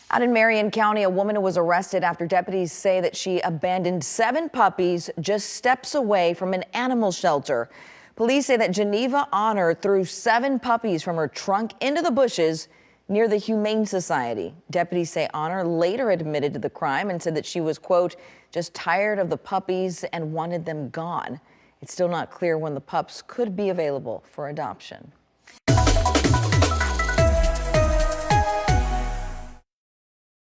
Out in Marion County, a woman was arrested after deputies say that she abandoned 7 puppies just steps away from an animal shelter. Police say that Geneva Honor threw 7 puppies from her trunk into the bushes near the Humane Society. Deputies say Honor later admitted to the crime and said that she was, quote, just tired of the puppies and wanted them gone. It's still not clear when the pups could be available for adoption.